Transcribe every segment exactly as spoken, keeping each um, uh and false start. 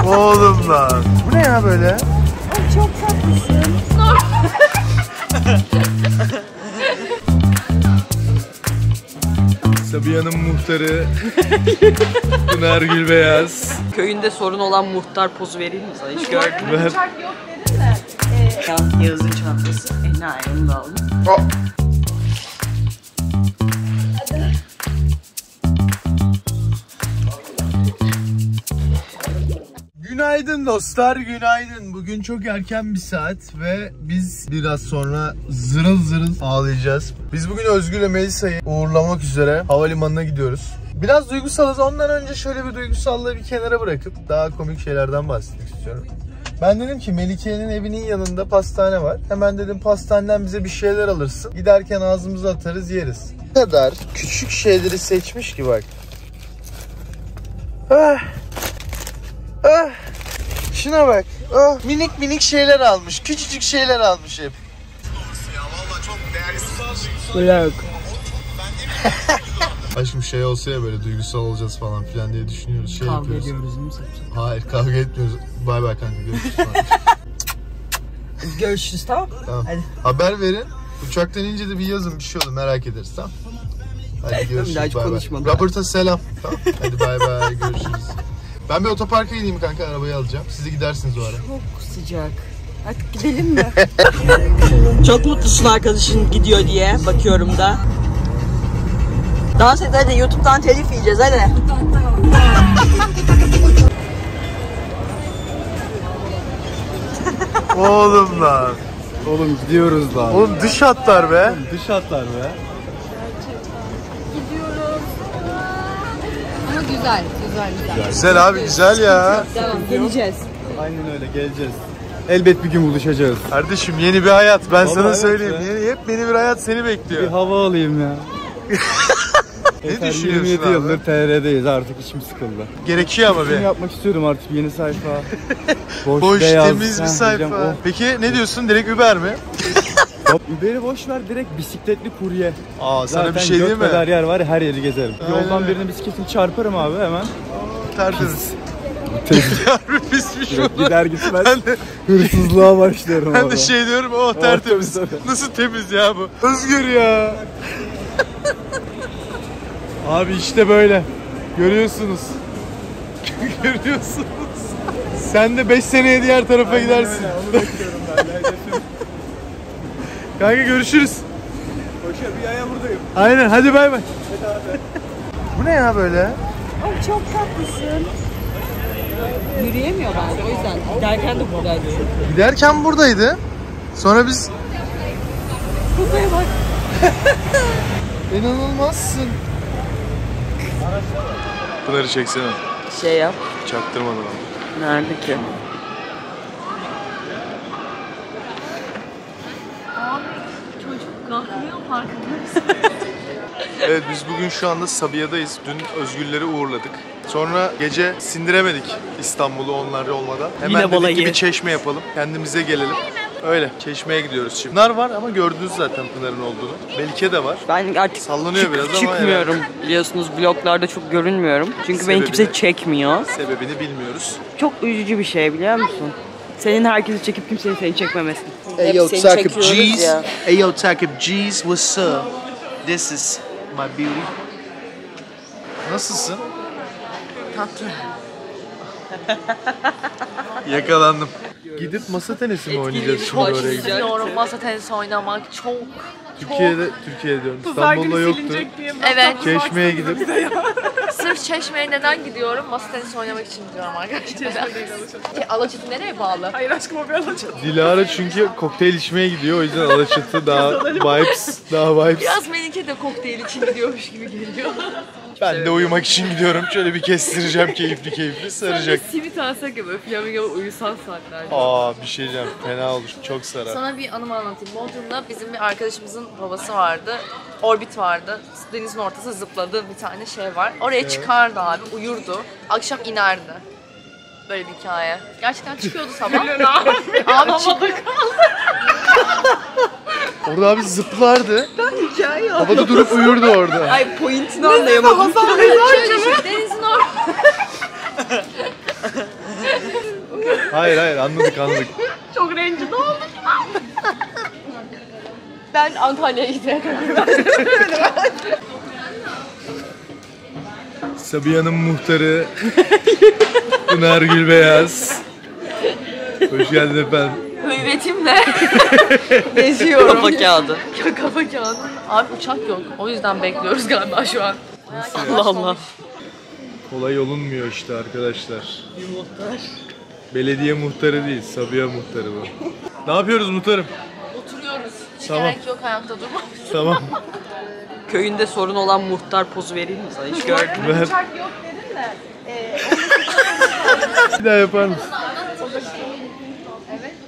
Oğlum lan. Bu ne ya böyle? Ay çok tatlısın. Sabiha'nın muhtarı Pınar Gülbeyaz. Köyünde sorun olan muhtar pozu vereyim mi sana? Hiç gördün mü? Ver. Uçak yok dedin de. Ya, Yağız'ın çantası. E ne onu da aldım. Oh. Günaydın dostlar, günaydın. Bugün çok erken bir saat ve biz biraz sonra zırıl zırıl ağlayacağız. Biz bugün Özgür ile Melisa'yı uğurlamak üzere havalimanına gidiyoruz. Biraz duygusalız. Ondan önce şöyle bir duygusallığı bir kenara bırakıp daha komik şeylerden bahsetmek istiyorum. Ben dedim ki Melike'nin evinin yanında pastane var. Hemen dedim pastaneden bize bir şeyler alırsın. Giderken ağzımıza atarız, yeriz. Ne kadar küçük şeyleri seçmiş ki bak. Ah. Ah. Şuna bak. Oh, minik minik şeyler almış. Küçücük şeyler almış hep. Vlog. Aşkım şey olsa ya böyle duygusal olacağız falan filan diye düşünüyoruz. Şey Kavga yapıyoruz. ediyoruz değil mi Sapsa? Hayır, kavga etmiyoruz. Bay bay kanka, görüşürüz falan. Görüşürüz, tamam. Tamam. Hadi. Haber verin. Uçaktan ince de bir yazın, bir şey olur, merak ederiz, tamam. Hadi görüşürüz. Bir daha hiç bay konuşmam. bay. Robert'a selam. Tamam. Hadi bay bay, görüşürüz. Ben bir otoparka gideyim kanka, arabayı alacağım. Siz de gidersiniz o ara. Çok sıcak. Artık gidelim mi? Çok mutlusun arkadaşın gidiyor diye bakıyorum da. Dans et hadi, YouTube'dan telif yiyeceğiz hadi. Oğlum lan. Oğlum gidiyoruz lan. Oğlum dış hatlar be. Dış hatlar be. Gidiyoruz. Ama güzel, güzel, güzel. Güzel abi, güzel ya. Tamam, geleceğiz. Aynen öyle, geleceğiz. Elbet bir gün buluşacağız. Kardeşim yeni bir hayat, ben Vallahi sana evet söyleyeyim. ya. Yeni, hep yeni bir hayat seni Bir bekliyor. hava alayım ya. Ne Yeter, düşünüyorsun yirmi yedi abi? yıldır T R'deyiz, artık içim sıkıldı. Gerekiyor ama Bunu bir. yapmak istiyorum artık, yeni sayfa. Boş, Boş, beyaz. temiz bir Heh, sayfa. diyeceğim, oh. Peki ne diyorsun? Direkt Uber mi? Hop, Uber'i boş ver, direkt bisikletli kurye. Aa, sana Zaten bir şey diyeyim mi? kadar yer var ya, her yeri gezerim. Aynen Yoldan öyle. birine bisikletini çarparım abi hemen. Tertemiz. Harbi pismiş Direkt bu. gider gitmez Ben de, hırsızlığa başlıyorum ben orada. de şey diyorum, oh tertemiz. tabii, tabii. Nasıl temiz ya bu? Özgür ya. Abi işte böyle. Görüyorsunuz. Görüyorsunuz. Sen de beş seneye diğer tarafa Aynen gidersin. öyle, onu bekliyorum ben. Hedefim. Kanka görüşürüz. Koşar bir aya buradayım. Aynen, hadi bay bay. Bu ne ya böyle? Ay çok tatlısın. Yürüyemiyor bence, o yüzden. Giderken de buradaydı. Giderken buradaydı. Sonra biz... Buraya bak. İnanılmazsın. Pınar'ı çeksene. Şey yap. Çaktırmadan. Nerede ki? Abi çocuk kalkmıyor, farkında mısın? Evet, biz bugün şu anda Sabiha'dayız. Dün Özgürleri uğurladık. Sonra gece sindiremedik İstanbul'u onlar olmadan. Hemen Yine dedik balayı. ki bir çeşme yapalım. Kendimize gelelim. Öyle. Çeşmeye gidiyoruz şimdi. Pınar var ama gördünüz zaten Pınar'ın olduğunu. Melike de var. Ben artık Sallanıyor çık- biraz ama çıkmıyorum. Biliyorsunuz vloglarda çok görünmüyorum. Çünkü beni Sebebi kimse de? çekmiyor. Sebebini bilmiyoruz. Çok üzücü bir şey, biliyor musun? Senin herkesi çekip kimsenin seni çekmemesi. Hey yo, Takip G's. Hey yo, Takip G's. What's up? This is my beauty. Nasılsın? Tatlı. Yakalandım. Gidip masa tenisi mi oynayacağız şimdi oraya gidip? İstiyorum masa tenisi oynamak çok. Türkiye'de, Türkiye'de diyorum. İstanbul'da yoktu. Evet. Çeşmeye gidip. Sırf Çeşme'ye neden gidiyorum? Masa tenisi oynamak için gidiyorum arkadaşlar. Çeşme değil Alaçatı. Alaçatı nereye bağlı? Hayır aşkım o bir Alaçatı. Dilara çünkü kokteyl içmeye gidiyor. O yüzden Alaçatı daha vibes, daha vibes. Biraz Melike de kokteyl için gidiyormuş gibi geliyor. Ben de uyumak için gidiyorum. Şöyle bir kestireceğim keyifli keyifli saracak. Simit alsak ya böyle flamingo uyusan saatlerce. Aa, bir şey diyeceğim. Fena olur. Çok sarar. Sana bir anımı anlatayım. Bodrum'da bizim bir arkadaşımızın babası vardı. Orbit vardı. Denizin ortası zıpladığı bir tane şey var. Oraya çıkardı abi, uyurdu. Akşam inerdi. Böyle bir hikaye. Gerçekten çıkıyordu sabah. Abi çık. Orada abi zıplardı. Havada durup uyurdu orada. Ay pointini anlayamadım. Şöyle düşün, denizin ortası. Hayır hayır anladık anladık. Çok rencide oldum. Ben Antalya'ya gitmeye karar verdim. Sabiha'nın muhtarı Pınar Gülbeyaz. Hoş geldin efendim. Hüvvetimle geziyorum. Kafa kağıdı. Ya kafa kağıdı. Abi uçak yok. O yüzden bekliyoruz galiba şu an. Allah Allah. Kolay olunmuyor işte arkadaşlar. Bir muhtar. Belediye muhtarı değil, Sabiha muhtarı bu. Ne yapıyoruz muhtarım? Oturuyoruz. Hiç Tamam. gerek yok ayakta durmak. Tamam. Köyünde sorun olan muhtar pozu vereyim mi sana? Hiç gördün mü? Ver. Uçak yok dedin de. E, Bir daha yapar mısın? evet.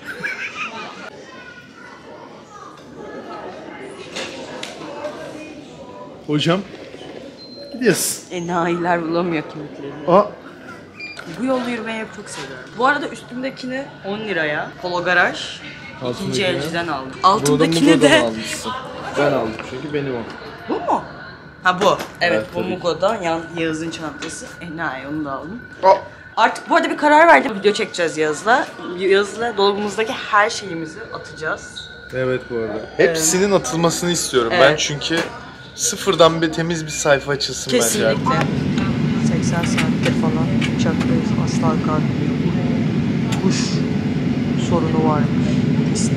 Hocam. Gidiyoruz. Enayiler bulamıyor kimliklerini. Aa. Bu yolu yürümeyi hep çok seviyorum. Bu arada üstümdekini on liraya Polo Garaj ikinci Altındakini? elciden aldım. Bunu da Altındakini Mugo'dan de... almışsın. Ben aldım çünkü benim o. Bu mu? Ha bu. Evet, Evet, bu tabii ki. Mugo'dan Yan- Yağız'ın çantası. Enayi onu da aldım. Artık bu arada bir karar verdim. Video çekeceğiz Yağız'la. Yağız'la dolabımızdaki her şeyimizi atacağız. Evet bu arada. Hepsinin atılmasını istiyorum ben Evet. çünkü sıfırdan bir temiz bir sayfa açılsın bence. Kesinlikle. seksen saattir falan uçaktayız. Asla kalkmıyor. Kuş sorunu varmış ikisinde.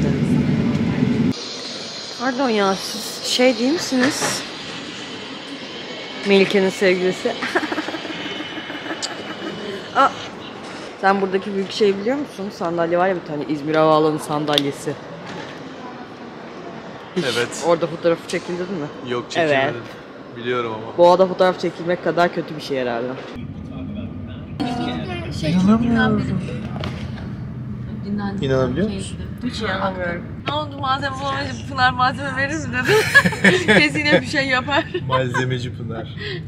Pardon ya siz şey değil misiniz? Melike'nin sevgilisi. Aa, sen buradaki büyük şey biliyor musun? Sandalye var ya bir tane İzmir Havaalanı sandalyesi. Hiç Evet. orada fotoğrafı çekildin mi? Yok çekemedim. Evet. Biliyorum ama. Boğada fotoğraf çekilmek kadar kötü bir şey herhalde. İnanabiliyor musun? Hiç inanamıyorum. Ne oldu malzeme bulamayınca Pınar malzeme verir mi dedim. Kesin yine bir şey yapar. Malzemeci Pınar.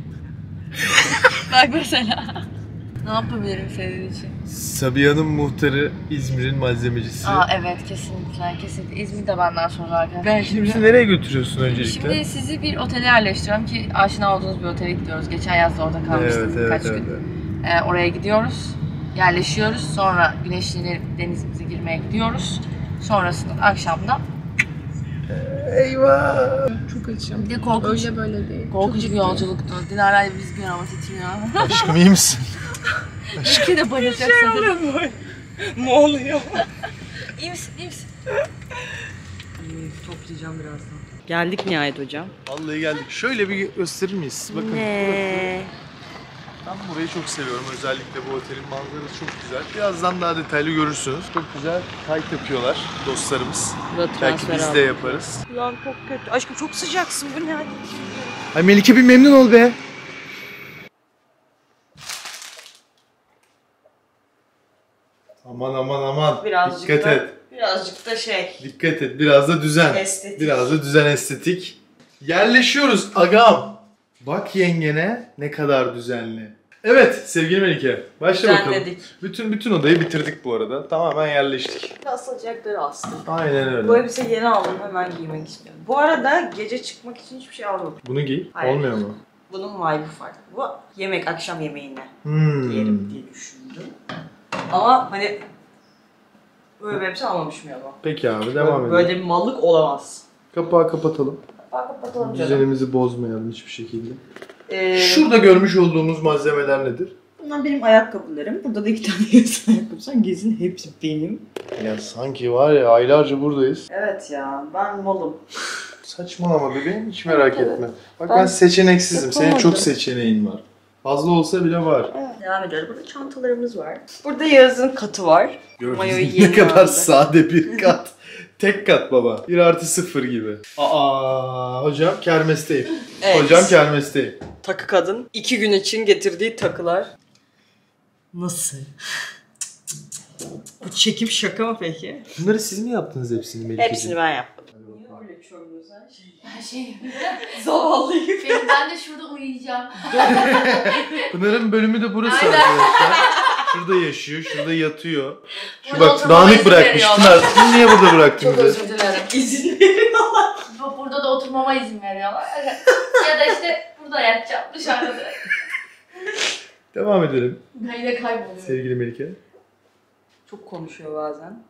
Bak mesela. Ne yapabilirim senin için? Sabiha'nın muhtarı İzmir'in malzemecisi. Aa evet kesinlikle kesinlikle. İzmir de benden sonra arkadaşlar. Ben şimdi, Bizi nereye götürüyorsun öncelikle? şimdi sizi bir otele yerleştiriyorum ki aşina olduğunuz bir otele gidiyoruz. Geçen yaz da orada kalmıştık Evet, birkaç evet, evet, gün. evet. Ee, oraya gidiyoruz. Yerleşiyoruz. Sonra güneşlenip denizimize girmeye gidiyoruz. Sonrasında da akşamda Eyvah! çok açım. Bir de korkunç. Öyle böyle değil. Korkunç bir yolculuktu. Dilara'yla biz gün ama titriyor. Aşkım iyi misin? İki de bayılacak sanırım. Ne oluyor? İyi misin? İyi misin? Toplayacağım birazdan. Geldik nihayet hocam. Vallahi geldik. Şöyle bir gösterir miyiz? Bakın. Ne? Ben burayı çok seviyorum. Özellikle bu otelin manzarası çok güzel. Birazdan daha detaylı görürsünüz. Çok güzel kayıt yapıyorlar dostlarımız. Burada Belki transfer biz aldım. de yaparız. Ulan çok kötü. Aşkım çok sıcaksın bu ne? Ay Melike bir memnun ol be. Aman aman aman. Birazcık Dikkat da, et. Birazcık da şey. Dikkat et. Biraz da düzen. Estetik. Biraz da düzen estetik. Yerleşiyoruz agam. Bak yengene ne kadar düzenli. Evet sevgili Melike. Başla bakalım. Düzenledik. Bütün bütün odayı bitirdik bu arada. Tamamen yerleştik. Asılacakları astım. Aynen öyle. Bu elbise yeni aldım hemen giymek istiyorum. Bu arada gece çıkmak için hiçbir şey almadım. Bunu giy. Hayır. Olmuyor mu? Bunun vibe'ı farklı. Bu yemek akşam yemeğine Hmm. giyerim diye düşündüm. Ama hani böyle bir elbise almamışım ya ama. Peki abi devam edelim. Böyle bir mallık olamaz. Kapağı kapatalım. Bak kapatalım canım. Düzenimizi bozmayalım hiçbir şekilde. Ee, Şurada görmüş olduğumuz malzemeler nedir? Bunlar benim ayakkabılarım. Burada da iki tane yaz ayakkabı. Sen gezin hepsi benim. Ya sanki var ya aylarca buradayız. Evet ya ben malım. Saçmalama bebeğim hiç merak Evet, etme. Bak Ben ben, seçeneksizim. Senin yapamadım. çok seçeneğin var. Fazla olsa bile var. Evet. Devam ediyoruz. Burada çantalarımız var. Burada Yağız'ın katı var. Mayoyu Gördünüz yeni ne kadar aldı. sade bir kat. Tek kat baba. Bir artı sıfır gibi. Aa hocam kermesteyim. Evet. Hocam kermesteyim. Takı kadın. iki gün için getirdiği takılar. Nasıl? Bu çekim şaka mı peki? Bunları siz mi yaptınız hepsini Melike'ciğim? Hepsini ben yaptım. Her şey. Zavallıyım. Benim, ben de şurada uyuyacağım. Pınar'ın bölümü de burası Aynen. arkadaşlar. Şurada yaşıyor, şurada yatıyor. Şu Burada bak oturmama dağınık izin bırakmış. veriyorlar. Pınar bunu niye burada bıraktın Çok bizi? özür dilerim. İzin veriyorlar. Bu- Burada da oturmama izin veriyorlar. Ya da işte burada yatacağım dışarıda da. Devam edelim Ben yine kayboluyorum. sevgili Melike. Çok konuşuyor bazen.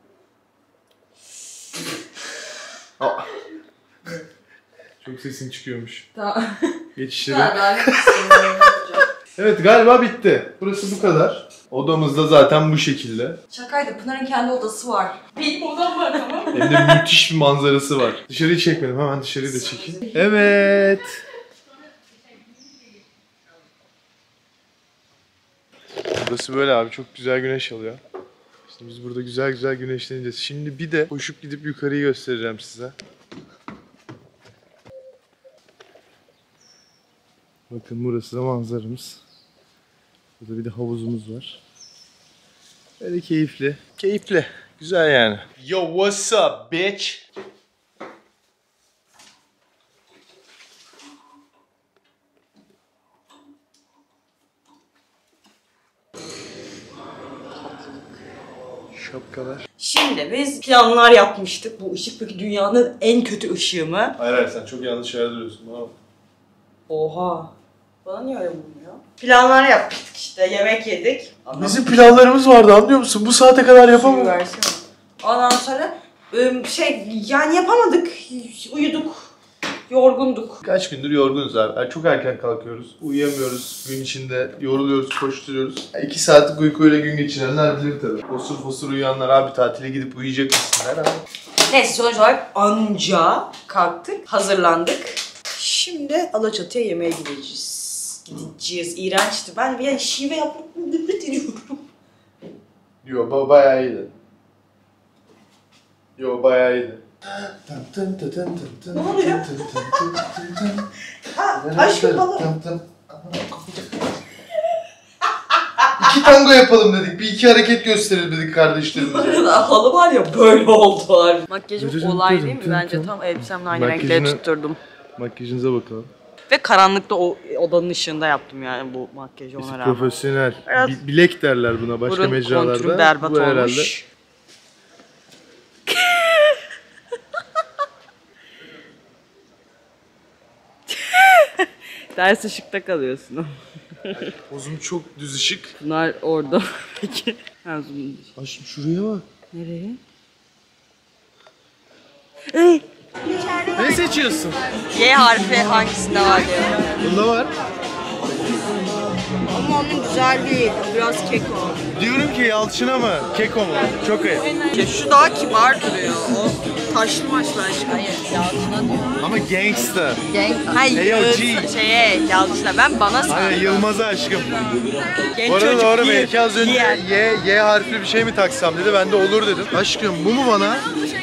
Aa. Çok sesin çıkıyormuş. Tamam. Geçişleri. Daha Evet galiba bitti. Burası bu kadar. Odamız da zaten bu şekilde. Şakaydı. Pınar'ın kendi odası var. Benim odam var tamam mı? Hem de müthiş bir manzarası var. Dışarıyı çekmedim. Hemen dışarıyı da çekeyim. Evet. Burası böyle abi. Çok güzel güneş alıyor. İşte biz burada güzel güzel güneşleneceğiz. Şimdi bir de koşup gidip yukarıyı göstereceğim size. Bakın burası da manzaramız. Burada bir de havuzumuz var. Böyle keyifli. Keyifli. Güzel yani. Yo what's up bitch? Şapkalar. Şimdi biz planlar yapmıştık. Bu ışık peki dünyanın en kötü ışığı mı? Hayır hayır sen çok yanlış yerde duruyorsun. Bana bak. Oha. Bana niye öyle bulunuyor? Planlar yapmıştık işte. Yemek yedik. Bizim planlarımız vardı anlıyor musun? Bu saate kadar yapamam. Versene. Ondan sonra ıı, şey yani yapamadık. Uyuduk. Yorgunduk. Kaç gündür yorgunuz abi. Çok erken kalkıyoruz. Uyuyamıyoruz. Gün içinde yoruluyoruz, koşturuyoruz. İki saatlik uykuyla gün geçirenler bilir tabii. Fosur fosur uyuyanlar abi tatile gidip uyuyacak mısınlar abi? Neyse sonuç olarak anca kalktık. Hazırlandık. Şimdi Alaçatı'ya yemeğe gideceğiz. Gideceğiz. İğrençti. Ben bir şive yapmaktan nefret ediyorum. Yo ba bayağı iyiydi. Yo bayağı iyiydi. Ne oluyor? Ha, aşkım bana. İki tango yapalım dedik. Bir iki hareket gösterelim dedik kardeşlerimize. Halı var ya böyle oldu abi. Makyajım olay değil mi? Bence tam elbisemle aynı renkleri tutturdum. Makyajınıza bakalım. Ve karanlıkta o odanın ışığında yaptım yani bu makyajı ona rağmen. Profesyonel. Biraz Bi- bilek derler buna başka burun mecralarda. kontürüm berbat Bu herhalde. olmuş. Ders ışıkta kalıyorsun. Pozum çok düz ışık. Bunlar orada. Peki. Aşkım şuraya bak. Nereye? Ne seçiyorsun? Y harfi hangisinde var diyor. Bunda var. Ama onun güzel değil. Biraz keko. Diyorum ki Yalçın'a mı? Keko mu? Çok ayıp. Ya şu daha kibar duruyor. O taşlı maçlı aşkım. Hayır, Yalçın'a diyor. Ama gangsta. Hayır, Hey, yo, G. şeye Yalçın'a. Ben bana sandım. Hayır Yılmaz'a aşkım. Genç Bu arada çocuk doğru giyer- belki az önce giyer. Y, Y harfli bir şey mi taksam dedi. Ben de olur dedim. Aşkım bu mu bana?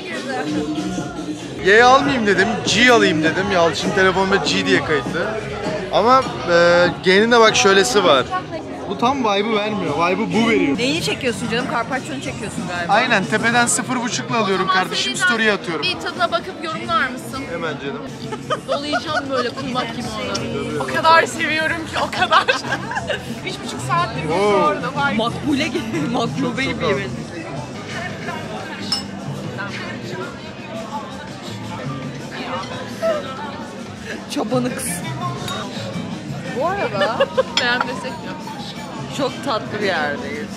Y almayayım dedim. G alayım dedim. Yalçın telefonumda G diye kayıtlı. Ama e, G'nin de bak şöylesi var. Bu tam vibe'ı vermiyor. Vibe'ı bu veriyor. Neyini çekiyorsun canım? Carpaccio'nu çekiyorsun galiba. Aynen tepeden sıfır buçukla alıyorum kardeşim. Story'e atıyorum. Bir tadına bakıp yorumlar mısın? Hemen canım. Dolayacağım böyle kuymak gibi onu. O kadar seviyorum ki o kadar. Üç buçuk saattir biz Oo. orada var. Makbule gibi, makbule gibi yemin. Çobanı kız. Bu arada Beğenmesek de. Çok tatlı bir yerdeyiz.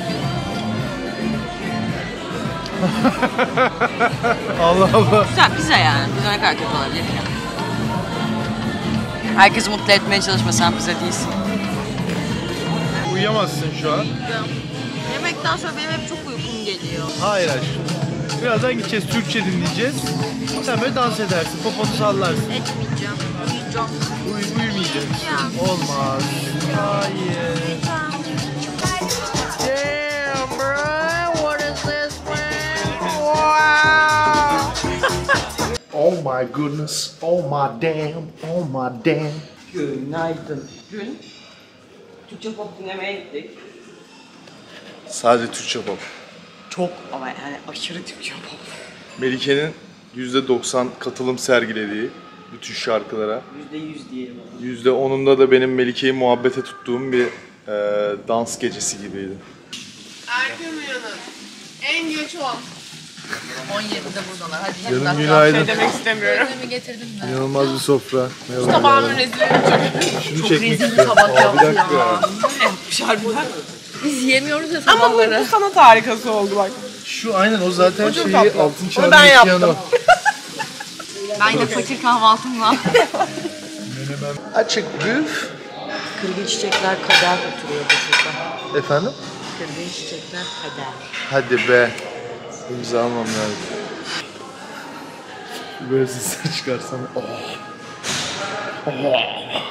Allah Allah. Güzel pizza yani. Pizza ne kadar kötü olabilir ki? Herkesi mutlu etmeye çalışma, sen pizza değilsin. Uyuyamazsın şu an. Yemekten sonra benim hep çok uykum geliyor. Hayır aşkım. Birazdan gideceğiz, Türkçe dinleyeceğiz. Sen böyle dans edersin, poponu sallarsın. Etmeyeceğim, uyuyacağım. Uy uyumayacaksın. Olmaz. Hayır. Damn bro, what is this man? Oh my goodness. Oh my damn. Oh my damn. Günaydın. Dün Türkçe pop dinlemeye gittik. Sadece Türkçe pop. Çok ama yani aşırı Türkçe pop. Melike'nin yüzde doksan katılım sergilediği bütün şarkılara. yüzde yüz diyelim ona. yüzde onunda da benim Melike'yi muhabbete tuttuğum bir e, dans gecesi gibiydi. Erken uyanın. En geç on. on yedide buradalar. Hadi Canım yirmi günaydın. Şey demek istemiyorum. dakika getirdin mi? İnanılmaz bir sofra. Tabağımın rezil edeceğim. Şunu çekmek istiyorum. Aa, bir dakika. Yapmış harbiden. Biz yemiyoruz ya Ama bu sabahları. bir sanat harikası oldu bak. Şu aynen o zaten O çok şeyi tatlı. altın Onu çağında ben yaşayan yaptım. o. Ben de fakir kahvaltımla. Menemen. Açık büf. Kırgın çiçekler kader oturuyor burada. Efendim? Kırgın çiçekler kader. Hadi be. İmza almam lazım. Böyle sesler çıkarsam. Oh. Oh.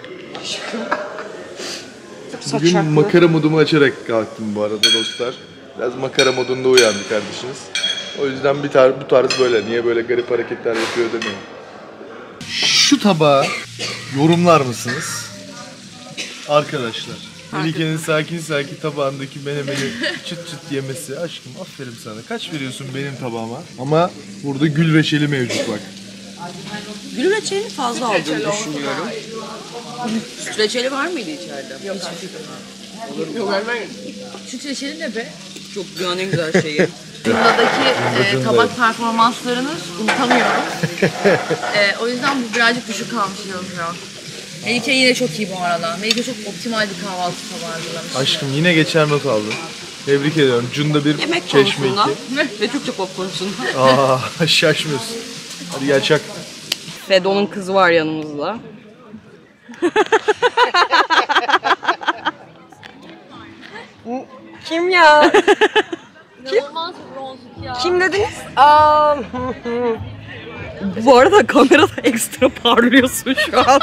Bugün makara modumu açarak kalktım bu arada dostlar. Biraz makara modunda uyandı kardeşiniz. O yüzden bir tar bu tarz böyle. Niye böyle garip hareketler yapıyor demeyin. Şu tabağı yorumlar mısınız? Arkadaşlar. Melike'nin sakin sakin tabağındaki menemeni çıt çıt yemesi. Aşkım aferin sana. Kaç veriyorsun benim tabağıma? Ama burada gül reçeli mevcut bak. Gül reçelini fazla aldığını düşünüyorum. Süt reçeli var mıydı içeride? Yok. Yok ben Süt reçeli ne be? Çok dünyanın en güzel şeyi. Dünyadaki e, tabak performanslarını unutamıyorum. e, o yüzden bu birazcık düşük kalmış yazıyor. Melike yine çok iyi bu arada. Melike çok optimal bir kahvaltı tabağı hazırlamış. Aşkım yine geçer not aldın. Tebrik ediyorum. Cunda bir Yemek çeşme konusunda iki. ve Türkçe pop konusunda. Aa şaşmıyorsun. Hadi gel çak. Fedo'nun kızı var yanımızda. Kim ya? İnanılmaz bir bronzluk ya. Kim dediniz? Aa, Bu arada kamerada ekstra parlıyorsun şu an.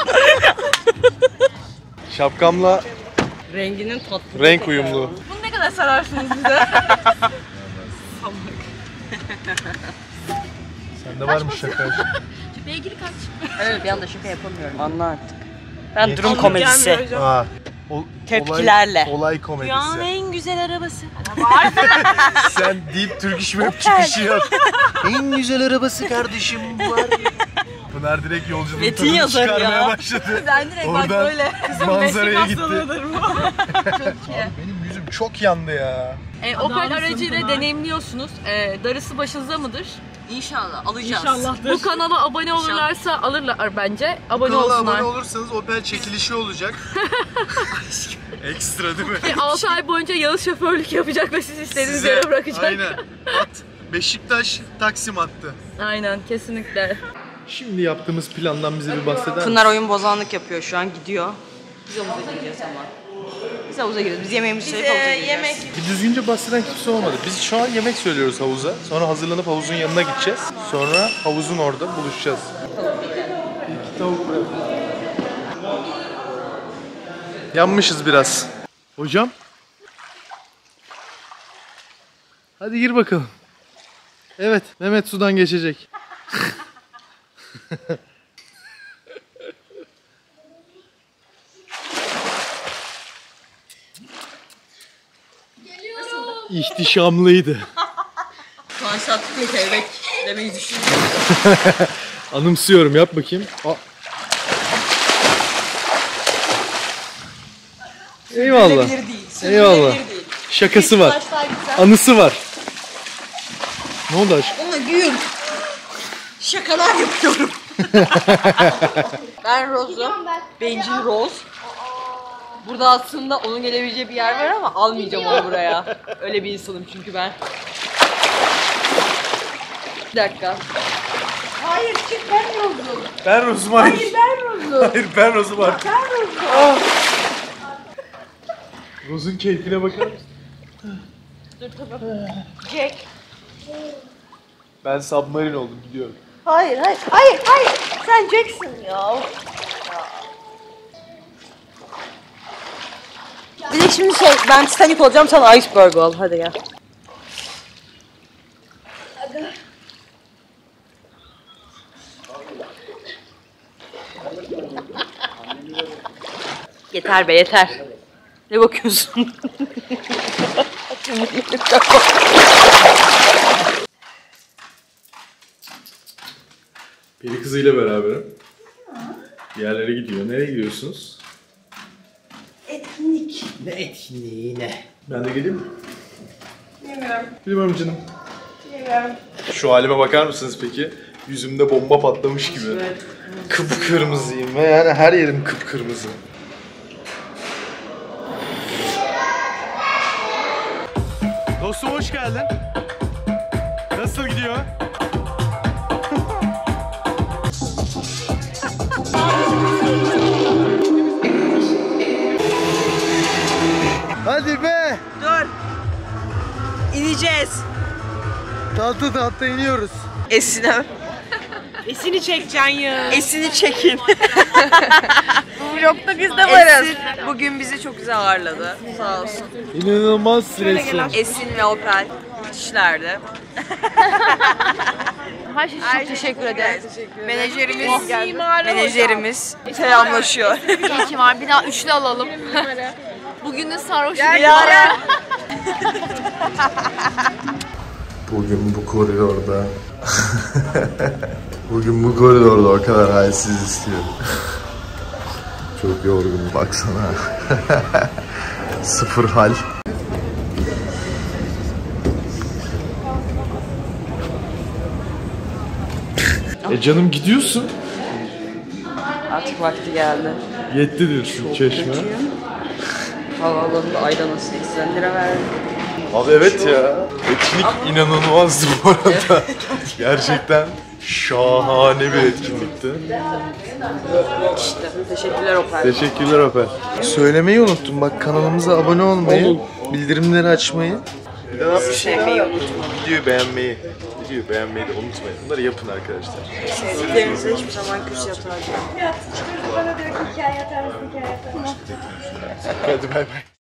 Şapkamla Renginin tatlı. renk uyumlu. Bunu ne kadar sararsınız bize? Sende var mı şaka? Beygiri kaç? Evet bir anda şaka yapamıyorum. Anla artık. Ben durum komedisi. gelmiyor hocam. Aa, o, Tepkilerle. Olay, olay komedisi. Dünyanın en güzel arabası. Sen deyip Türk İş Web çıkışı yap. En güzel arabası kardeşim var. Pınar direkt yolculuğun Metin tadını yazar çıkarmaya ya. başladı. Ben direkt bak Oradan böyle. manzaraya gitti. hastalığıdır bu. Benim yüzüm çok yandı ya. E, Opel aracıyla deneyimliyorsunuz. E, darısı başınıza mıdır? İnşallah alacağız. İnşallahdır. Bu kanala abone olurlarsa alırlar bence. Abone Kanala olsunlar. abone olursanız Opel çekilişi olacak. Ekstra değil mi? altı ay boyunca Yağız şoförlük yapacak ve siz istediğiniz Size, yere bırakacak. aynen. At. Beşiktaş Taksim attı. Aynen kesinlikle. Şimdi yaptığımız plandan bize bir bahseder misin? Pınar oyun bozanlık yapıyor şu an gidiyor. Biz havuza gireceğiz ama. Biz havuza gireceğiz. Biz yemeğimizi söyleyip havuza gireceğiz. yemek. Bir düzgünce bahseden kimse olmadı. Biz şu an yemek söylüyoruz havuza. Sonra hazırlanıp havuzun yanına gideceğiz. Sonra havuzun orada buluşacağız. İki tavuk bırak. Yanmışız biraz. Hocam. Hadi gir bakalım. Evet, Mehmet sudan geçecek. İhtişamlıydı. Şu an şartlıkla kelebek demeyi düşünüyorum. Anımsıyorum, yap bakayım. Aa. Eyvallah. Sürdürülebilir değil. Eyvallah. Sürdürülebilir değil. Şakası var. Anısı var. Ne oldu aşkım? Ona gül. Şakalar yapıyorum. Ben Rose'um. Bencil Rose. Burada aslında onun gelebileceği bir yer var ama almayacağım onu buraya. Öyle bir insanım çünkü ben. Bir dakika. Hayır çık ben Rose'um. Ben Rose'um hayır. Hayır ben Rose'um. Hayır ben Rose'um var. Ben Rose'um. Rose'un keyfine bakar mısın? Dur tamam. Jack. Ben submarine oldum gidiyorum. Hayır hayır hayır hayır. Sen Jackson ya. Bir de şimdi şey ben Titanic olacağım sen iceberg ol hadi gel. Yeter be yeter. Ne bakıyorsun? Peri kızıyla beraberim. Bir yerlere gidiyor. Nereye gidiyorsunuz? Etkinlik. Ne etkinliği ne? Ben de geleyim mi? Bilmiyorum. Bilmiyorum canım. Bilmiyorum. Şu halime bakar mısınız peki? Yüzümde bomba patlamış gibi. Evet. Kıpkırmızıyım ve yani her yerim kıpkırmızı. Dostum hoş geldin. Nasıl gidiyor? Hadi be. Dur. İneceğiz. Tatlı tatlı iniyoruz. Esine. Esini çekeceksin ya. Esini çekin. Bu vlogda biz de varız. Esin bugün bizi çok güzel ağırladı. Sağ olsun. İnanılmaz stresli. Esin ve Opel müthişlerdi. Her şey için çok teşekkür ederim. Menajerimiz, menajerimiz selamlaşıyor. İyi ki var. Bir daha üçlü alalım. Bugün de sarhoş Yaren. Bugün bu koridorda Bugün bu koridorda o kadar halsiz istiyorum. Çok yorgunum baksana. Sıfır hal. E canım gidiyorsun. Artık vakti geldi. Yetti diyorsun çeşme. Havaalanında ayda seksen lira verdim. Abi evet ya. Etkinlik inanılmazdı bu arada. Gerçekten şahane bir etkinlikti. İşte teşekkürler Opel. Teşekkürler Opel. Söylemeyi unuttum bak, kanalımıza abone olmayı, bildirimleri açmayı. Bir de ne yapmışım? Sevmeyi unutma. Videoyu beğenmeyi. Videoyu beğenmeyi de unutmayın. Bunları yapın arkadaşlar. Sevdiklerinize hiçbir zaman küs yapmayın. Hadi bay bay.